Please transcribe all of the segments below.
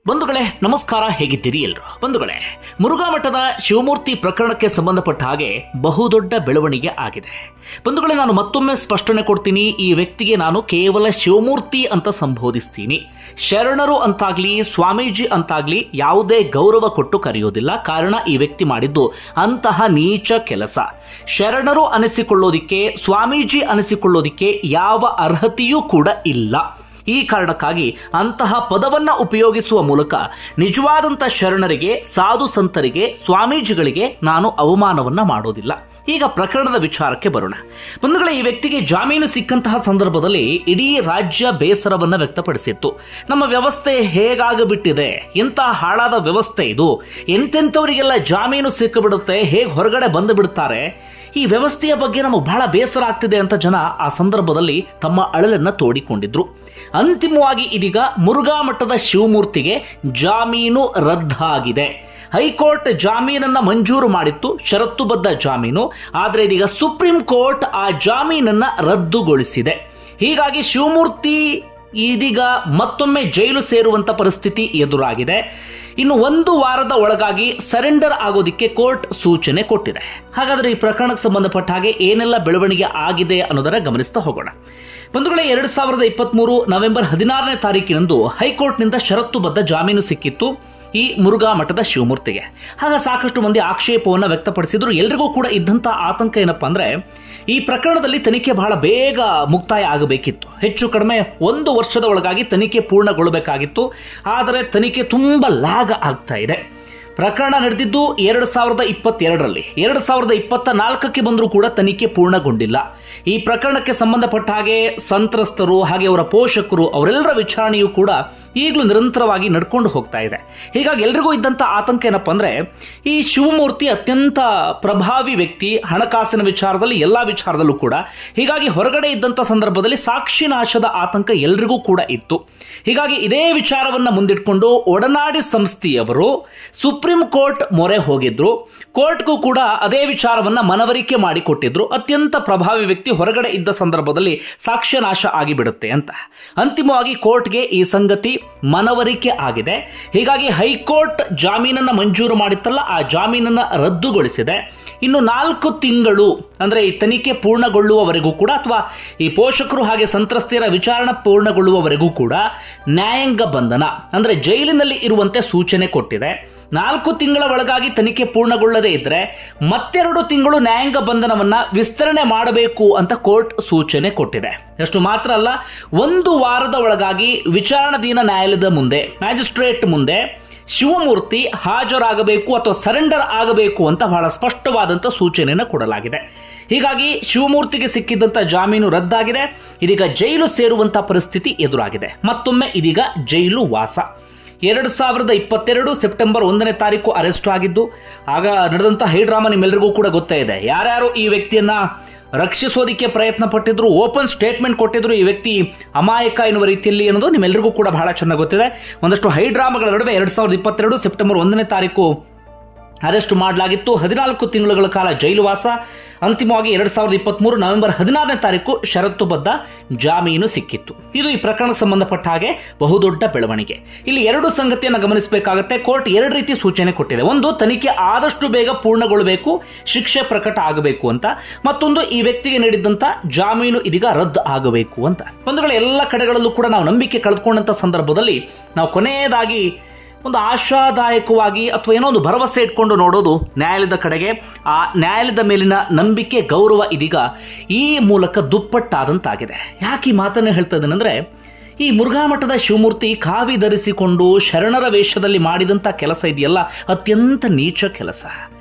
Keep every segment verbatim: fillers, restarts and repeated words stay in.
ಬಂಧುಗಳೇ ನಮಸ್ಕಾರ, ಹೇಗಿದ್ದೀರಿ ಎಲ್ಲರೂ? ಬಂಧುಗಳೇ, ಮುರುಘಾ ಮಠದ ಶಿವಮೂರ್ತಿ ಪ್ರಕರಣಕ್ಕೆ ಸಂಬಂಧಪಟ್ಟ ಹಾಗೆ ಬಹುದೊಡ್ಡ ಬೆಳವಣಿಗೆ ಆಗಿದೆ. ಬಂಧುಗಳೇ, ನಾನು ಮತ್ತೊಮ್ಮೆ ಸ್ಪಷ್ಟನೆ ಕೊಡ್ತೀನಿ, ಈ ವ್ಯಕ್ತಿಗೆ ನಾನು ಕೇವಲ ಶಿವಮೂರ್ತಿ ಅಂತ ಸಂಬೋಧಿಸ್ತೀನಿ. ಶರಣರು ಅಂತಾಗ್ಲಿ ಸ್ವಾಮೀಜಿ ಅಂತಾಗ್ಲಿ ಯಾವುದೇ ಗೌರವ ಕೊಟ್ಟು ಕರೆಯೋದಿಲ್ಲ. ಕಾರಣ, ಈ ವ್ಯಕ್ತಿ ಮಾಡಿದ್ದು ಅಂತಹ ನೀಚ ಕೆಲಸ. ಶರಣರು ಅನಿಸಿಕೊಳ್ಳೋದಿಕ್ಕೆ, ಸ್ವಾಮೀಜಿ ಅನಿಸಿಕೊಳ್ಳೋದಿಕ್ಕೆ ಯಾವ ಅರ್ಹತೆಯೂ ಕೂಡ ಇಲ್ಲ. ಈ ಕಾರಣಕ್ಕಾಗಿ ಅಂತಹ ಪದವನ್ನ ಉಪಯೋಗಿಸುವ ಮೂಲಕ ನಿಜವಾದಂಥ ಶರಣರಿಗೆ, ಸಾಧು ಸಂತರಿಗೆ, ಸ್ವಾಮೀಜಿಗಳಿಗೆ ನಾನು ಅವಮಾನವನ್ನ ಮಾಡೋದಿಲ್ಲ. ಈಗ ಪ್ರಕರಣದ ವಿಚಾರಕ್ಕೆ ಬರೋಣ. ಬಂಧುಗಳೇ, ಈ ವ್ಯಕ್ತಿಗೆ ಜಾಮೀನು ಸಿಕ್ಕಂತಹ ಸಂದರ್ಭದಲ್ಲಿ ಇಡೀ ರಾಜ್ಯ ಬೇಸರವನ್ನ ವ್ಯಕ್ತಪಡಿಸಿತ್ತು. ನಮ್ಮ ವ್ಯವಸ್ಥೆ ಹೇಗಾಗಿಬಿಟ್ಟಿದೆ, ಎಂಥ ಹಾಳಾದ ವ್ಯವಸ್ಥೆ ಇದು, ಎಂತೆಂಥವರಿಗೆಲ್ಲ ಜಾಮೀನು ಸಿಕ್ಕಿಬಿಡುತ್ತೆ, ಹೇಗೆ ಹೊರಗಡೆ ಬಂದು ಬಿಡ್ತಾರೆ, ಈ ವ್ಯವಸ್ಥೆಯ ಬಗ್ಗೆ ನಮಗೆ ಬಹಳ ಬೇಸರ ಆಗ್ತಿದೆ ಅಂತ ಜನ ಆ ಸಂದರ್ಭದಲ್ಲಿ ತಮ್ಮ ಅಳಲನ್ನ ತೋಡಿಕೊಂಡಿದ್ರು. ಅಂತಿಮವಾಗಿ ಇದೀಗ ಮುರುಘಾ ಮಠದ ಶಿವಮೂರ್ತಿಗೆ ಜಾಮೀನು ರದ್ದಾಗಿದೆ. ಹೈಕೋರ್ಟ್ ಜಾಮೀನನ್ನ ಮಂಜೂರು ಮಾಡಿತ್ತು, ಷರತ್ತುಬದ್ಧ ಜಾಮೀನು. ಆದರೆ ಇದೀಗ ಸುಪ್ರೀಂ ಕೋರ್ಟ್ ಆ ಜಾಮೀನನ್ನ ರದ್ದುಗೊಳಿಸಿದೆ. ಹೀಗಾಗಿ ಶಿವಮೂರ್ತಿ ಇದೀಗ ಮತ್ತೊಮ್ಮೆ ಜೈಲು ಸೇರುವಂತ ಪರಿಸ್ಥಿತಿ ಎದುರಾಗಿದೆ. ಇನ್ನು ಒಂದು ವಾರದ ಒಳಗಾಗಿ ಸರೆಂಡರ್ ಆಗೋದಿಕ್ಕೆ ಕೋರ್ಟ್ ಸೂಚನೆ ಕೊಟ್ಟಿದೆ. ಹಾಗಾದ್ರೆ ಈ ಪ್ರಕರಣಕ್ಕೆ ಸಂಬಂಧಪಟ್ಟ ಹಾಗೆ ಏನೆಲ್ಲ ಬೆಳವಣಿಗೆ ಆಗಿದೆ ಅನ್ನೋದರ ಗಮನಿಸ್ತಾ ಹೋಗೋಣ. ಬಂಧುಗಳೇ, ಎರಡ್ ಸಾವಿರದ ಇಪ್ಪತ್ತ್ ಮೂರು ನವೆಂಬರ್ ಹದಿನಾರನೇ ತಾರೀಕಿನಂದು ಹೈಕೋರ್ಟ್ನಿಂದ ಷರತ್ತುಬದ್ಧ ಜಾಮೀನು ಸಿಕ್ಕಿತ್ತು ಈ ಮುರುಘಾ ಮಠದ ಶಿವಮೂರ್ತಿಗೆ. ಆಗ ಸಾಕಷ್ಟು ಮಂದಿ ಆಕ್ಷೇಪವನ್ನು ವ್ಯಕ್ತಪಡಿಸಿದ್ರು. ಎಲ್ರಿಗೂ ಕೂಡ ಇದ್ದಂಥ ಆತಂಕ ಏನಪ್ಪಾ ಅಂದ್ರೆ, ಈ ಪ್ರಕರಣದಲ್ಲಿ ತನಿಖೆ ಬಹಳ ಬೇಗ ಮುಕ್ತಾಯ ಆಗಬೇಕಿತ್ತು. ಹೆಚ್ಚು ಕಡಿಮೆ ಒಂದು ವರ್ಷದ ಒಳಗಾಗಿ ತನಿಖೆ ಪೂರ್ಣಗೊಳ್ಳಬೇಕಾಗಿತ್ತು. ಆದರೆ ತನಿಖೆ ತುಂಬಾ ಲ್ಯಾಗ್ ಆಗ್ತಾ ಇದೆ. ಪ್ರಕರಣ ನಡೆದಿದ್ದು ಎರಡು ಸಾವಿರದ ಇಪ್ಪತ್ತೆರಡರಲ್ಲಿ. ಎರಡು ಸಾವಿರದ ಇಪ್ಪತ್ತ ನಾಲ್ಕಕ್ಕೆ ಬಂದರೂ ಕೂಡ ತನಿಖೆ ಪೂರ್ಣಗೊಂಡಿಲ್ಲ. ಈ ಪ್ರಕರಣಕ್ಕೆ ಸಂಬಂಧಪಟ್ಟ ಹಾಗೆ ಸಂತ್ರಸ್ತರು ಹಾಗೆ ಅವರ ಪೋಷಕರು ಅವರೆಲ್ಲರ ವಿಚಾರಣೆಯೂ ಕೂಡ ಈಗಲೂ ನಿರಂತರವಾಗಿ ನಡ್ಕೊಂಡು ಹೋಗ್ತಾ ಇದೆ. ಹೀಗಾಗಿ ಎಲ್ರಿಗೂ ಇದ್ದಂಥ ಆತಂಕ ಏನಪ್ಪಾ ಅಂದ್ರೆ, ಈ ಶಿವಮೂರ್ತಿ ಅತ್ಯಂತ ಪ್ರಭಾವಿ ವ್ಯಕ್ತಿ ಹಣಕಾಸಿನ ವಿಚಾರದಲ್ಲಿ, ಎಲ್ಲಾ ವಿಚಾರದಲ್ಲೂ ಕೂಡ. ಹೀಗಾಗಿ ಹೊರಗಡೆ ಇದ್ದಂಥ ಸಂದರ್ಭದಲ್ಲಿ ಸಾಕ್ಷಿ ನಾಶದ ಆತಂಕ ಎಲ್ರಿಗೂ ಕೂಡ ಇತ್ತು. ಹೀಗಾಗಿ ಇದೇ ವಿಚಾರವನ್ನ ಮುಂದಿಟ್ಕೊಂಡು ಒಡನಾಡಿ ಸಂಸ್ಥೆಯವರು ಸುಪ್ರೀಂ ಕೋರ್ಟ್ ಮೊರೆ ಹೋಗಿದ್ರು. ಕೋರ್ಟ್ಗೂ ಕೂಡ ಅದೇ ವಿಚಾರವನ್ನ ಮನವರಿಕೆ ಮಾಡಿಕೊಟ್ಟಿದ್ರು. ಅತ್ಯಂತ ಪ್ರಭಾವಿ ವ್ಯಕ್ತಿ ಹೊರಗಡೆ ಇದ್ದ ಸಂದರ್ಭದಲ್ಲಿ ಸಾಕ್ಷ್ಯ ನಾಶ ಆಗಿಬಿಡುತ್ತೆ ಅಂತ. ಅಂತಿಮವಾಗಿ ಕೋರ್ಟ್ಗೆ ಈ ಸಂಗತಿ ಮನವರಿಕೆ ಆಗಿದೆ. ಹೀಗಾಗಿ ಹೈಕೋರ್ಟ್ ಜಾಮೀನನ್ನ ಮಂಜೂರು ಮಾಡಿತ್ತಲ್ಲ, ಆ ಜಾಮೀನನ್ನ ರದ್ದುಗೊಳಿಸಿದೆ. ಇನ್ನು ನಾಲ್ಕು ತಿಂಗಳು ಅಂದ್ರೆ ಈ ತನಿಖೆ ಪೂರ್ಣಗೊಳ್ಳುವವರೆಗೂ ಕೂಡ, ಅಥವಾ ಈ ಪೋಷಕರು ಹಾಗೆ ಸಂತ್ರಸ್ತೆಯರ ವಿಚಾರಣೆ ಪೂರ್ಣಗೊಳ್ಳುವವರೆಗೂ ಕೂಡ ನ್ಯಾಯಾಂಗ ಬಂಧನ ಅಂದ್ರೆ ಜೈಲಿನಲ್ಲಿ ಇರುವಂತೆ ಸೂಚನೆ ಕೊಟ್ಟಿದೆ. ನಾಲ್ಕು ತಿಂಗಳ ಒಳಗಾಗಿ ತನಿಖೆ ಪೂರ್ಣಗೊಳ್ಳದೇ ಇದ್ರೆ ಮತ್ತೆರಡು ತಿಂಗಳು ನ್ಯಾಯಾಂಗ ಬಂಧನವನ್ನ ವಿಸ್ತರಣೆ ಮಾಡಬೇಕು ಅಂತ ಕೋರ್ಟ್ ಸೂಚನೆ ಕೊಟ್ಟಿದೆ. ಅಷ್ಟು ಮಾತ್ರ ಅಲ್ಲ, ಒಂದು ವಾರದ ಒಳಗಾಗಿ ವಿಚಾರಣಾಧೀನ ನ್ಯಾಯಾಲಯದ ಮುಂದೆ, ಮ್ಯಾಜಿಸ್ಟ್ರೇಟ್ ಮುಂದೆ ಶಿವಮೂರ್ತಿ ಹಾಜರಾಗಬೇಕು ಅಥವಾ ಸರೆಂಡರ್ ಆಗಬೇಕು ಅಂತ ಬಹಳ ಸ್ಪಷ್ಟವಾದಂಥ ಸೂಚನೆಯನ್ನು ಕೊಡಲಾಗಿದೆ. ಹೀಗಾಗಿ ಶಿವಮೂರ್ತಿಗೆ ಸಿಕ್ಕಿದ್ದಂಥ ಜಾಮೀನು ರದ್ದಾಗಿದೆ. ಇದೀಗ ಜೈಲು ಸೇರುವಂತಹ ಪರಿಸ್ಥಿತಿ ಎದುರಾಗಿದೆ. ಮತ್ತೊಮ್ಮೆ ಇದೀಗ ಜೈಲು ವಾಸ. ಎರಡು ಸಾವಿರದ ಇಪ್ಪತ್ತೆರಡು ಸೆಪ್ಟೆಂಬರ್ ಒಂದನೇ ತಾರೀಕು ಅರೆಸ್ಟ್ ಆಗಿದ್ದು, ಆಗ ನಡೆದಂಥ ಹೈಡ್ರಾಮಾ ನಿಮ್ಮೆಲ್ಲರಿಗೂ ಕೂಡ ಗೊತ್ತೇ ಇದೆ. ಯಾರ್ಯಾರು ಈ ವ್ಯಕ್ತಿಯನ್ನ ರಕ್ಷಿಸೋದಿಕ್ಕೆ ಪ್ರಯತ್ನ ಪಟ್ಟಿದ್ರು, ಓಪನ್ ಸ್ಟೇಟ್ಮೆಂಟ್ ಕೊಟ್ಟಿದ್ರು, ಈ ವ್ಯಕ್ತಿ ಅಮಾಯಕ ಎನ್ನುವ ರೀತಿಯಲ್ಲಿ ಅನ್ನೋದು ನಿಮ್ಮೆಲ್ಲರಿಗೂ ಕೂಡ ಬಹಳ ಚೆನ್ನಾಗಿ ಗೊತ್ತಿದೆ. ಒಂದಷ್ಟು ಹೈಡ್ರಾಮಾಗಳ ನಡುವೆ ಎರಡು ಸಾವಿರದ ಇಪ್ಪತ್ತೆರಡು ಸೆಪ್ಟೆಂಬರ್ ಒಂದನೇ ತಾರೀಕು ಅರೆಸ್ಟ್ ಮಾಡಲಾಗಿತ್ತು. ಹದಿನಾಲ್ಕು ತಿಂಗಳುಗಳ ಕಾಲ ಜೈಲು ವಾಸ. ಅಂತಿಮವಾಗಿ ಎರಡ್ ಸಾವಿರದ ಇಪ್ಪತ್ತ್ ಮೂರು ನವೆಂಬರ್ ಹದಿನಾರನೇ ತಾರೀಕು ಷರತ್ತುಬದ್ಧ ಜಾಮೀನು ಸಿಕ್ಕಿತ್ತು. ಇದು ಈ ಪ್ರಕರಣಕ್ಕೆ ಸಂಬಂಧಪಟ್ಟ ಹಾಗೆ ಬಹುದೊಡ್ಡ ಬೆಳವಣಿಗೆ. ಇಲ್ಲಿ ಎರಡು ಸಂಗತಿಯನ್ನು ಗಮನಿಸಬೇಕಾಗುತ್ತೆ. ಕೋರ್ಟ್ ಎರಡು ರೀತಿ ಸೂಚನೆ ಕೊಟ್ಟಿದೆ. ಒಂದು, ತನಿಖೆ ಆದಷ್ಟು ಬೇಗ ಪೂರ್ಣಗೊಳ್ಳಬೇಕು, ಶಿಕ್ಷೆ ಪ್ರಕಟ ಆಗಬೇಕು ಅಂತ. ಮತ್ತೊಂದು, ಈ ವ್ಯಕ್ತಿಗೆ ನೀಡಿದಂತ ಜಾಮೀನು ಇದೀಗ ರದ್ದು ಆಗಬೇಕು ಅಂತ. ಬಂಧುಗಳ, ಎಲ್ಲ ಕಡೆಗಳಲ್ಲೂ ಕೂಡ ನಾವು ನಂಬಿಕೆ ಕಳೆದುಕೊಂಡಂತ ಸಂದರ್ಭದಲ್ಲಿ ನಾವು ಕೊನೆಯದಾಗಿ ಒಂದು ಆಶಾದಾಯಕವಾಗಿ ಅಥವಾ ಏನೋ ಒಂದು ಭರವಸೆ ಇಟ್ಕೊಂಡು ನೋಡೋದು ನ್ಯಾಯಾಲಯದ ಕಡೆಗೆ. ಆ ನ್ಯಾಯಾಲಯದ ಮೇಲಿನ ನಂಬಿಕೆ, ಗೌರವ ಇದೀಗ ಈ ಮೂಲಕ ದುಪ್ಪಟ್ಟಾದಂತಾಗಿದೆ. ಯಾಕೆ ಈ ಮಾತನ್ನು ಹೇಳ್ತಾ ಇದ್ದೇನೆಂದ್ರೆ, ಈ ಮುರುಘಾ ಮಠದ ಶಿವಮೂರ್ತಿ ಕಾವಿ ಧರಿಸಿಕೊಂಡು ಶರಣರ ವೇಷದಲ್ಲಿ ಮಾಡಿದಂಥ ಕೆಲಸ ಇದೆಯಲ್ಲ, ಅತ್ಯಂತ ನೀಚ ಕೆಲಸ.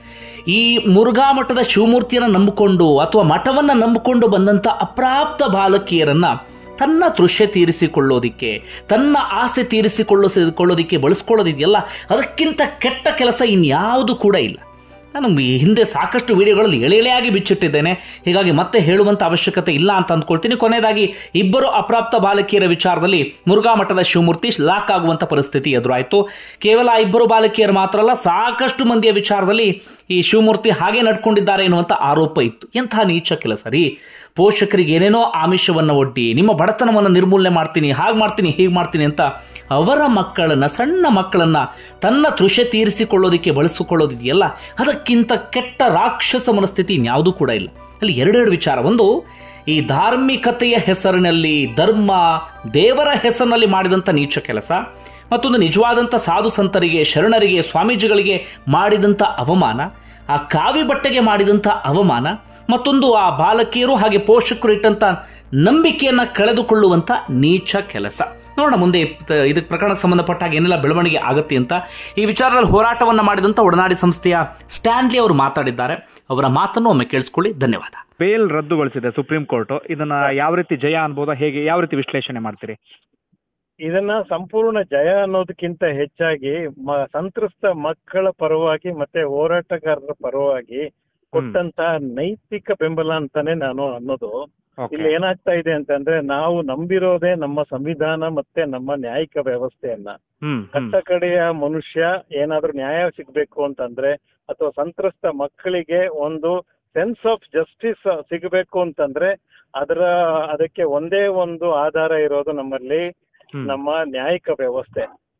ಈ ಮುರುಘಾ ಮಠದ ಶಿವಮೂರ್ತಿಯನ್ನು ನಂಬಿಕೊಂಡು ಅಥವಾ ಮಠವನ್ನು ನಂಬಿಕೊಂಡು ಬಂದಂಥ ಅಪ್ರಾಪ್ತ ಬಾಲಕಿಯರನ್ನ ತನ್ನ ತೃಷ್ಯ ತೀರಿಸಿಕೊಳ್ಳೋದಿಕ್ಕೆ, ತನ್ನ ಆಸೆ ತೀರಿಸಿಕೊಳ್ಳೋದಿಕ್ಕೆ ಬಳಸ್ಕೊಳ್ಳೋದಿದೆಯಲ್ಲ, ಅದಕ್ಕಿಂತ ಕೆಟ್ಟ ಕೆಲಸ ಇನ್ಯಾವುದು ಕೂಡ ಇಲ್ಲ. ನಾನು ಈ ಹಿಂದೆ ಸಾಕಷ್ಟು ವಿಡಿಯೋಗಳಲ್ಲಿ ಎಳೆ ಎಳೆಯಾಗಿ ಬಿಚ್ಚಿಟ್ಟಿದ್ದೇನೆ. ಹೀಗಾಗಿ ಮತ್ತೆ ಹೇಳುವಂಥ ಅವಶ್ಯಕತೆ ಇಲ್ಲ ಅಂತ ಅಂದ್ಕೊಳ್ತೀನಿ. ಕೊನೆಯದಾಗಿ ಇಬ್ಬರು ಅಪ್ರಾಪ್ತ ಬಾಲಕಿಯರ ವಿಚಾರದಲ್ಲಿ ಮುರುಘಾ ಮಠದ ಶಿವಮೂರ್ತಿ ಲಾಕ್ ಆಗುವಂಥ ಪರಿಸ್ಥಿತಿ ಎದುರಾಯಿತು. ಕೇವಲ ಇಬ್ಬರು ಬಾಲಕಿಯರು ಮಾತ್ರ ಅಲ್ಲ, ಸಾಕಷ್ಟು ಮಂದಿಯ ವಿಚಾರದಲ್ಲಿ ಈ ಶಿವಮೂರ್ತಿ ಹಾಗೆ ನಡ್ಕೊಂಡಿದ್ದಾರೆ ಎನ್ನುವಂಥ ಆರೋಪ ಇತ್ತು. ಎಂಥ ನೀಚ ಕೆಲಸ ರೀ! ಪೋಷಕರಿಗೆ ಏನೇನೋ ಆಮಿಷವನ್ನು ಒಡ್ಡಿ ನಿಮ್ಮ ಬಡತನವನ್ನು ನಿರ್ಮೂಲನೆ ಮಾಡ್ತೀನಿ, ಹಾಗೆ ಮಾಡ್ತೀನಿ, ಹೀಗೆ ಮಾಡ್ತೀನಿ ಅಂತ ಅವರ ಮಕ್ಕಳನ್ನು, ಸಣ್ಣ ಮಕ್ಕಳನ್ನು ತನ್ನ ತೃಷೆ ತೀರಿಸಿಕೊಳ್ಳೋದಕ್ಕೆ ಬಳಸಿಕೊಳ್ಳೋದಿದೆಯಲ್ಲ, ಅದಕ್ಕಿಂತ ಕೆಟ್ಟ ರಾಕ್ಷಸ ಮನಸ್ಥಿತಿ ಇನ್ಯಾವುದೂ ಕೂಡ ಇಲ್ಲ. ಅಲ್ಲಿ ಎರಡೆರಡು ವಿಚಾರ. ಒಂದು, ಈ ಧಾರ್ಮಿಕತೆಯ ಹೆಸರಿನಲ್ಲಿ, ಧರ್ಮ ದೇವರ ಹೆಸರಿನಲ್ಲಿ ಮಾಡಿದಂಥ ನೀಚ ಕೆಲಸ. ಮತ್ತೊಂದು, ನಿಜವಾದಂಥ ಸಾಧು ಸಂತರಿಗೆ, ಶರಣರಿಗೆ, ಸ್ವಾಮೀಜಿಗಳಿಗೆ ಮಾಡಿದಂಥ ಅವಮಾನ, ಆ ಕಾವಿ ಬಟ್ಟೆಗೆ ಮಾಡಿದಂಥ ಅವಮಾನ. ಮತ್ತೊಂದು, ಆ ಬಾಲಕಿಯರು ಹಾಗೆ ಪೋಷಕರು ಇಟ್ಟಂಥ ನಂಬಿಕೆಯನ್ನು ಕಳೆದುಕೊಳ್ಳುವಂಥ ನೀಚ ಕೆಲಸ. ನೋಡೋಣ ಮುಂದೆ ಇದಕ್ಕೆ ಪ್ರಕರಣಕ್ಕೆ ಸಂಬಂಧಪಟ್ಟ ಹಾಗೆ ಏನೆಲ್ಲ ಬೆಳವಣಿಗೆ ಆಗುತ್ತೆ ಅಂತ. ಈ ವಿಚಾರದಲ್ಲಿ ಹೋರಾಟವನ್ನು ಮಾಡಿದಂಥ ಒಡನಾಡಿ ಸಂಸ್ಥೆಯ ಸ್ಟ್ಯಾನ್ಲಿ ಅವರು ಮಾತಾಡಿದ್ದಾರೆ. ಅವರ ಮಾತನ್ನು ಒಮ್ಮೆ ಕೇಳಿಸ್ಕೊಳ್ಳಿ. ಧನ್ಯವಾದ. ಬೇಲ್ ರದ್ದುಗೊಳಿಸಿದೆ ಸುಪ್ರೀಂ ಕೋರ್ಟ್. ಇದನ್ನ ಯಾವ ರೀತಿ ಜಯ ಅನ್ಬೋದಾ, ಹೇಗೆ ಯಾವ ರೀತಿ ವಿಶ್ಲೇಷಣೆ ಮಾಡ್ತೀರಿ? ಇದನ್ನ ಸಂಪೂರ್ಣ ಜಯ ಅನ್ನೋದಕ್ಕಿಂತ ಹೆಚ್ಚಾಗಿ ಮ- ಸಂತ್ರಸ್ತ ಮಕ್ಕಳ ಪರವಾಗಿ ಮತ್ತೆ ಹೋರಾಟಗಾರರ ಪರವಾಗಿ ಕೊಟ್ಟಂತ ನೈತಿಕ ಬೆಂಬಲ ಅಂತಾನೆ ನಾನು ಅನ್ನೋದು. ಇಲ್ಲಿ ಏನಾಗ್ತಾ ಇದೆ ಅಂತಂದ್ರೆ, ನಾವು ನಂಬಿರೋದೇ ನಮ್ಮ ಸಂವಿಧಾನ ಮತ್ತೆ ನಮ್ಮ ನ್ಯಾಯಿಕ ವ್ಯವಸ್ಥೆಯನ್ನ. ಕಟ್ಟ ಕಡೆಯ ಮನುಷ್ಯ ಏನಾದ್ರೂ ನ್ಯಾಯ ಸಿಗ್ಬೇಕು ಅಂತಂದ್ರೆ, ಅಥವಾ ಸಂತ್ರಸ್ತ ಮಕ್ಕಳಿಗೆ ಒಂದು ಸೆನ್ಸ್ ಆಫ್ ಜಸ್ಟಿಸ್ ಸಿಗಬೇಕು ಅಂತಂದ್ರೆ, ಅದರ ಅದಕ್ಕೆ ಒಂದೇ ಒಂದು ಆಧಾರ ಇರೋದು ನಮ್ಮಲ್ಲಿ ನಮ್ಮ ನ್ಯಾಯಿಕ ವ್ಯವಸ್ಥೆ.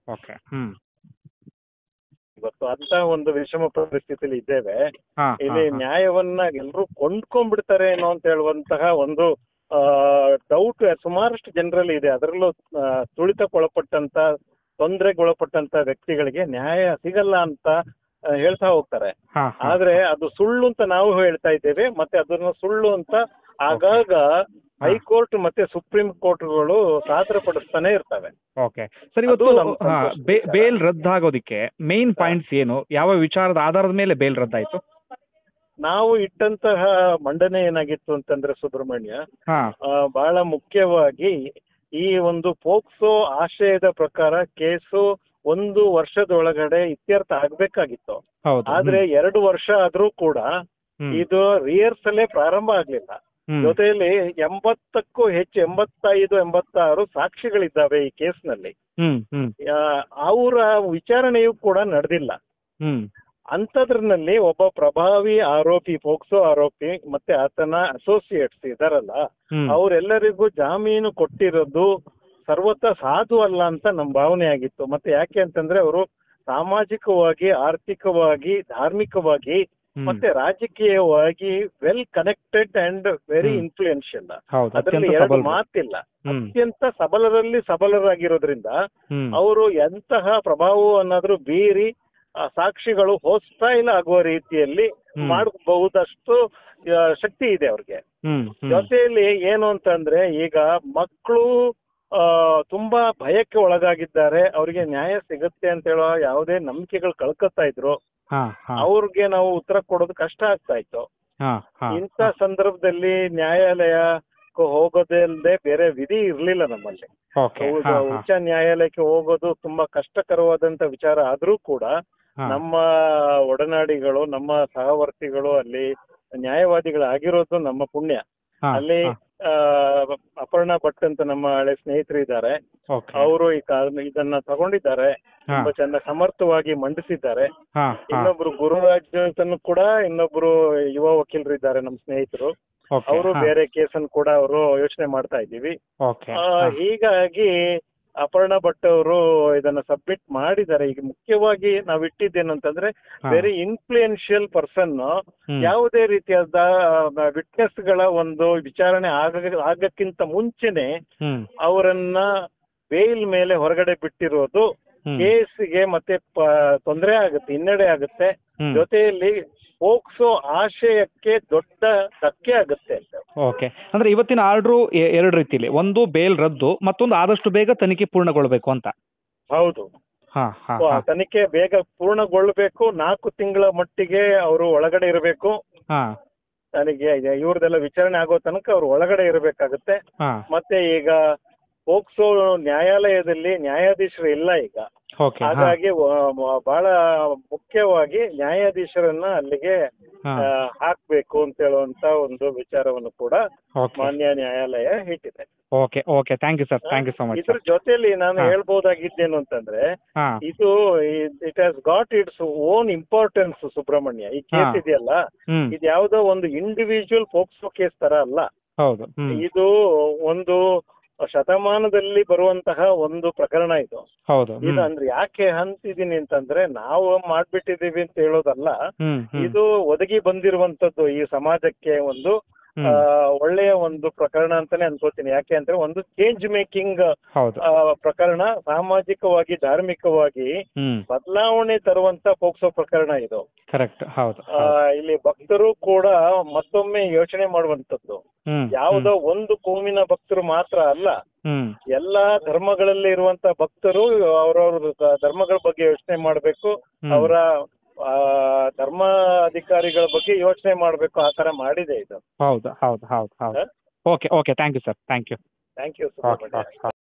ಇವತ್ತು ಅಂತ ಒಂದು ವಿಷಮ ಪರಿಸ್ಥಿತಿಲಿ ಇದ್ದೇವೆ. ಇಲ್ಲಿ ನ್ಯಾಯವನ್ನ ಎಲ್ಲರೂ ಕೊಂಡ್ಕೊಂಡ್ಬಿಡ್ತಾರೆ ಏನೋ ಅಂತ ಹೇಳುವಂತಹ ಒಂದು ಆ ಡೌಟ್ ಸುಮಾರಷ್ಟು ಜನರಲ್ಲಿ ಇದೆ. ಅದರಲ್ಲೂ ತುಳಿತಕ್ಕೊಳಪಟ್ಟಂತ, ತೊಂದರೆಗೊಳಪಟ್ಟಂತ ವ್ಯಕ್ತಿಗಳಿಗೆ ನ್ಯಾಯ ಸಿಗಲ್ಲ ಅಂತ ಹೇಳ್ತಾ ಹೋಗ್ತಾರೆ. ಆದ್ರೆ ಅದು ಸುಳ್ಳು ಅಂತ ನಾವು ಹೇಳ್ತಾ ಇದ್ದೇವೆ. ಮತ್ತೆ ಅದನ್ನ ಸುಳ್ಳು ಅಂತ ಆಗಾಗ ಹೈಕೋರ್ಟ್ ಮತ್ತೆ ಸುಪ್ರೀಂ ಕೋರ್ಟ್ಗಳು ಸಾದರ ಪಡಿಸ್ತಾನೆ ಇರ್ತವೆ. ಓಕೆ ಸರ್, ಇವತ್ತು ಬೇಲ್ ರದ್ದಾಗೋದಿಕ್ಕೆ ಮೇನ್ ಪಾಯಿಂಟ್ಸ್ ಏನು? ಯಾವ ವಿಚಾರದ ಆಧಾರದ ಮೇಲೆ ಬೇಲ್ ರದ್ದಾಯ್ತು? ನಾವು ಇಟ್ಟಂತಹ ಮಂಡನೆ ಏನಾಗಿತ್ತು ಅಂತಂದ್ರೆ ಸುಬ್ರಹ್ಮಣ್ಯ, ಬಹಳ ಮುಖ್ಯವಾಗಿ ಈ ಒಂದು ಪೋಕ್ಸೋ ಆಶಯದ ಪ್ರಕಾರ ಕೇಸು ಒಂದು ವರ್ಷದೊಳಗಡೆ ಇತ್ಯರ್ಥ ಆಗ್ಬೇಕಾಗಿತ್ತು. ಆದ್ರೆ ಎರಡು ವರ್ಷ ಆದ್ರೂ ಕೂಡ ಇದು ರಿಹರ್ಸಲೇ ಪ್ರಾರಂಭ ಆಗ್ಲಿಲ್ಲ. ಜೊತೆಯಲ್ಲಿ ಎಂಬತ್ತಕ್ಕೂ ಹೆಚ್ಚು, ಎಂಬತ್ತೈದು ಎಂಬತ್ತಾರು ಸಾಕ್ಷಿಗಳಿದ್ದಾವೆ ಈ ಕೇಸ್ನಲ್ಲಿ. ಅವರ ವಿಚಾರಣೆಯೂ ಕೂಡ ನಡೆದಿಲ್ಲ. ಅಂತದ್ರಲ್ಲಿ ಒಬ್ಬ ಪ್ರಭಾವಿ ಆರೋಪಿ, ಪೋಕ್ಸೋ ಆರೋಪಿ ಮತ್ತೆ ಆತನ ಅಸೋಸಿಯೇಟ್ಸ್ ಇದಾರಲ್ಲ, ಅವರೆಲ್ಲರಿಗೂ ಜಾಮೀನು ಕೊಟ್ಟಿರೋದು ಸರ್ವತ ಸಾಧು ಅಲ್ಲ ಅಂತ ನಮ್ಮ ಭಾವನೆ ಆಗಿತ್ತು. ಮತ್ತೆ ಯಾಕೆ ಅಂತಂದ್ರೆ, ಅವರು ಸಾಮಾಜಿಕವಾಗಿ, ಆರ್ಥಿಕವಾಗಿ, ಧಾರ್ಮಿಕವಾಗಿ ಮತ್ತೆ ರಾಜಕೀಯವಾಗಿ well connected and very influential. ಅದರಲ್ಲಿ ಎರಡು ಮಾತಿಲ್ಲ. ಅತ್ಯಂತ ಸಬಲರಲ್ಲಿ ಸಬಲರಾಗಿರೋದ್ರಿಂದ ಅವರು ಎಂತಹ ಪ್ರಭಾವವನ್ನಾದ್ರೂ ಬೀರಿ ಸಾಕ್ಷಿಗಳು ಹೋಸ್ಟೈಲ್ ಆಗುವ ರೀತಿಯಲ್ಲಿ ಮಾಡಬಹುದಷ್ಟು ಶಕ್ತಿ ಇದೆ ಅವ್ರಿಗೆ. ಜೊತೆಯಲ್ಲಿ ಏನು ಅಂತಂದ್ರೆ, ಈಗ ಮಕ್ಕಳು ಆ ತುಂಬಾ ಭಯಕ್ಕೆ ಒಳಗಾಗಿದ್ದಾರೆ. ಅವ್ರಿಗೆ ನ್ಯಾಯ ಸಿಗುತ್ತೆ ಅಂತ ಹೇಳೋ ಯಾವುದೇ ನಂಬಿಕೆಗಳು ಕಳ್ಕೊತಾ ಇದ್ರು. ಅವ್ರಿಗೆ ನಾವು ಉತ್ತರ ಕೊಡೋದು ಕಷ್ಟ ಆಗ್ತಾ ಇತ್ತು. ಇಂಥ ಸಂದರ್ಭದಲ್ಲಿ ನ್ಯಾಯಾಲಯ ಹೋಗೋದೇ ಅಲ್ಲದೆ ಬೇರೆ ವಿಧಿ ಇರ್ಲಿಲ್ಲ ನಮ್ಮಲ್ಲಿ. ಉಚ್ಚ ನ್ಯಾಯಾಲಯಕ್ಕೆ ಹೋಗೋದು ತುಂಬಾ ಕಷ್ಟಕರವಾದಂತ ವಿಚಾರ ಆದ್ರೂ ಕೂಡ ನಮ್ಮ ಒಡನಾಡಿಗಳು, ನಮ್ಮ ಸಹವರ್ತಿಗಳು ಅಲ್ಲಿ ನ್ಯಾಯವಾದಿಗಳಾಗಿರೋದು ನಮ್ಮ ಪುಣ್ಯ. ಅಲ್ಲಿ ಆ ಅಪರ್ಣಾ ಭಟ್ ಅಂತ ನಮ್ಮ ಹಳೆ ಸ್ನೇಹಿತರು ಇದ್ದಾರೆ. ಅವರು ಈ ಇದನ್ನ ತಗೊಂಡಿದ್ದಾರೆ, ತುಂಬಾ ಚೆಂದ ಸಮರ್ಥವಾಗಿ ಮಂಡಿಸಿದ್ದಾರೆ. ಇನ್ನೊಬ್ರು ಗುರುರಾಜ್ ಅಂತನೂ ಕೂಡ ಇನ್ನೊಬ್ರು ಯುವ ವಕೀಲರು ಇದ್ದಾರೆ ನಮ್ಮ ಸ್ನೇಹಿತರು. ಅವರು ಬೇರೆ ಕೇಸನ್ನು ಕೂಡ ಅವರು ಯೋಚನೆ ಮಾಡ್ತಾ ಇದ್ದೀವಿ. ಹೀಗಾಗಿ ಅಪರ್ಣಾ ಭಟ್ ಅವರು ಇದನ್ನ ಸಬ್ಮಿಟ್ ಮಾಡಿದ್ದಾರೆ. ಈಗ ಮುಖ್ಯವಾಗಿ ನಾವು ಇಟ್ಟಿದ್ದೇನಂತಂದ್ರೆ, ವೆರಿ ಇನ್ಫ್ಲೂಯೆನ್ಷಿಯಲ್ ಪರ್ಸನ್, ಯಾವುದೇ ರೀತಿಯಾದ ವಿಟ್ನೆಸ್ ಗಳ ಒಂದು ವಿಚಾರಣೆ ಆಗ ಆಗಕ್ಕಿಂತ ಮುಂಚೆನೆ ಅವರನ್ನ ಬೇಲ್ ಮೇಲೆ ಹೊರಗಡೆ ಬಿಟ್ಟಿರೋದು ಕೇಸಿಗೆ ಮತ್ತೆ ತೊಂದರೆ ಆಗುತ್ತೆ, ಹಿನ್ನಡೆ ಆಗುತ್ತೆ. ಜೊತೆಯಲ್ಲಿ ಪೋಕ್ಸೋ ಆಶಯಕ್ಕೆ ದೊಡ್ಡ ಧಕ್ಕೆ ಆಗುತ್ತೆ ಅಂತ. ಓಕೆ, ಅಂದ್ರೆ ಇವತ್ತಿನ ಆರ್ಡರ್ ಎರಡು ರೀತಿಲಿ, ಒಂದು ಬೇಲ್ ರದ್ದು, ಮತ್ತೊಂದು ಆದಷ್ಟು ಬೇಗ ತನಿಖೆ ಪೂರ್ಣಗೊಳ್ಳಬೇಕು ಅಂತ. ಹೌದು, ತನಿಖೆ ಬೇಗ ಪೂರ್ಣಗೊಳ್ಳಬೇಕು. ನಾಲ್ಕು ತಿಂಗಳ ಮಟ್ಟಿಗೆ ಅವರು ಒಳಗಡೆ ಇರಬೇಕು. ತನಿಖೆ ಇವ್ರದೆಲ್ಲ ವಿಚಾರಣೆ ಆಗೋ ತನಕ ಅವ್ರು ಒಳಗಡೆ ಇರಬೇಕಾಗುತ್ತೆ. ಮತ್ತೆ ಈಗ ಪೋಕ್ಸೋ ನ್ಯಾಯಾಲಯದಲ್ಲಿ ನ್ಯಾಯಾಧೀಶರು ಇಲ್ಲ ಈಗ. ಹಾಗಾಗಿ ಬಹಳ ಮುಖ್ಯವಾಗಿ ನ್ಯಾಯಾಧೀಶರನ್ನ ಅಲ್ಲಿಗೆ ಹಾಕ್ಬೇಕು ಅಂತ ಹೇಳುವಂತ ಒಂದು ವಿಚಾರವನ್ನು ಕೂಡ ಮಾನ್ಯ ನ್ಯಾಯಾಲಯ ಇಟ್ಟಿದೆ. Okay okay thank you sir, thank you so much. ಇದ್ರ ಜೊತೆಲಿ ನಾನು ಹೇಳ್ಬಹುದಾಗಿದ್ದೇನು ಅಂತಂದ್ರೆ, ಇದು it has got its own importance Subrahmanya. ಈ ಕೇಸ್ ಇದೆಯಲ್ಲ, ಇದು ಯಾವ್ದೋ ಒಂದು ಇಂಡಿವಿಜುವಲ್ ಪೋಕ್ಸೋ ಕೇಸ್ ತರ ಅಲ್ಲ. ಹೌದು ಹ್ಮ್ ಇದು ಒಂದು ಶತಮಾನದಲ್ಲಿ ಬರುವಂತಹ ಒಂದು ಪ್ರಕರಣ ಇದು. ಹೌದು ಇದು ಅಂದ್ರೆ ಯಾಕೆ ಅಂತಿದೀನಿ ಅಂತಂದ್ರೆ ನಾವು ಮಾಡ್ಬಿಟ್ಟಿದೀವಿ ಅಂತ ಹೇಳೋದಲ್ಲ, ಹ್ಮ್ ಹ್ಮ್ ಇದು ಒದಗಿ ಬಂದಿರುವಂತದ್ದು ಈ ಸಮಾಜಕ್ಕೆ ಒಂದು ಆ, ಒಳ್ಳೆಯ ಒಂದು ಪ್ರಕರಣ ಅಂತಾನೆ ಅನ್ಕೋತೀನಿ. ಯಾಕೆ ಅಂದ್ರೆ ಒಂದು ಚೇಂಜ್ ಮೇಕಿಂಗ್ ಹೌದು ಪ್ರಕರಣ, ಸಾಮಾಜಿಕವಾಗಿ ಧಾರ್ಮಿಕವಾಗಿ ಹ್ಮ್ ಬದಲಾವಣೆ ತರುವಂತ ಪೋಕ್ಸೋ ಪ್ರಕರಣ ಇದು. ಕರೆಕ್ಟ್ ಹೌದು ಆ, ಇಲ್ಲಿ ಭಕ್ತರು ಕೂಡ ಮತ್ತೊಮ್ಮೆ ಯೋಚನೆ ಮಾಡುವಂತದ್ದು. ಹ್ಮ್ ಯಾವುದೋ ಒಂದು ಕೋಮಿನ ಭಕ್ತರು ಮಾತ್ರ ಅಲ್ಲ, ಹ್ಮ್ ಎಲ್ಲಾ ಧರ್ಮಗಳಲ್ಲಿ ಇರುವಂತ ಭಕ್ತರು ಅವರವ್ರ ಧರ್ಮಗಳ ಬಗ್ಗೆ ಯೋಚನೆ ಮಾಡಬೇಕು, ಅವರ ಆ, ಧರ್ಮಾಧಿಕಾರಿಗಳ ಬಗ್ಗೆ ಯೋಚನೆ ಮಾಡಬೇಕು. ಆ ತರ ಮಾಡಿದೆ ಇದು. ಹೌದು ಹೌದು ಹೌದು ಹೌದು okay okay thank you sir thank you thank you.